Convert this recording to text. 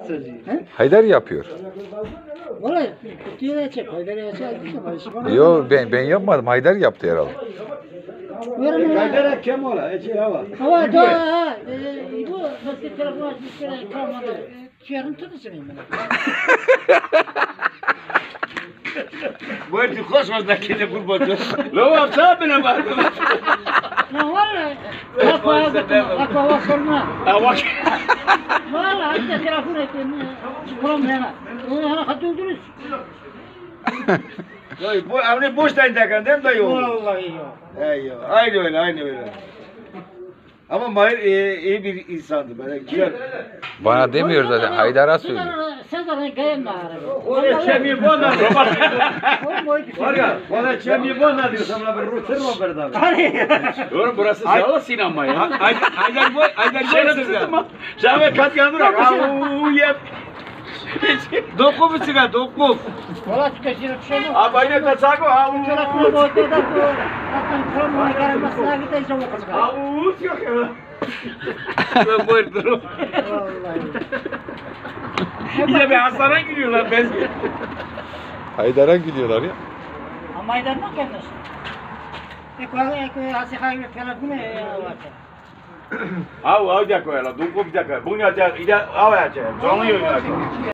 Haydar yapıyor. Valla kutuya çek. Haydar çek. Yo ben yapmadım. Haydar yaptı herhalde. Haydar kim ola? Ece hava. hava da bu nasıl telefon açmış kere kalmadı. Yarın tutacağım ben. Bu herif koşmaz da kedi kurbatı. Lo sabine bak. Ya valla. Akva sorma. Bak. Valla hatta telefon ettim. Kuram yana. Ona hat öldürürüz. Bu avni boştan takan değil mi dayı oğlum? Vallahi yok. Eyvallah. Aynı öyle, aynı öyle. Ama Mahir iyi bir insandı böyle güzel. Bana demiyor zaten. Haydar'a söylüyor. Sen zaten gayen ağrı. Oraya çemiği bozma. Var ya, oraya çemiği bozma diyor. Sana bir ruh sırma bir daha. Oğlum burası sağla sinema ya. Aydan şerefsiz mi? Şahmet kat yanı bırak. Auu yep. Doku mu çıkar, doku. Valla çıkışırıp şey mi? Abi aynen kaçak o. Auu. Telefonu boyutu da bu. Hatta kuramını karanmasına gideceğim o kızga. Auu yok ya. Ben buyur durum. Vallahi. Yine bir hastana giriyorlar ben. Haydar'a gidiyorlar ya. Ama aydan mı kendisi? Asik hayır telefonu var. Avu, avu da koyalım. Doku bir dakika. Bunu ya da, ide, avu ya. Canlı yayın.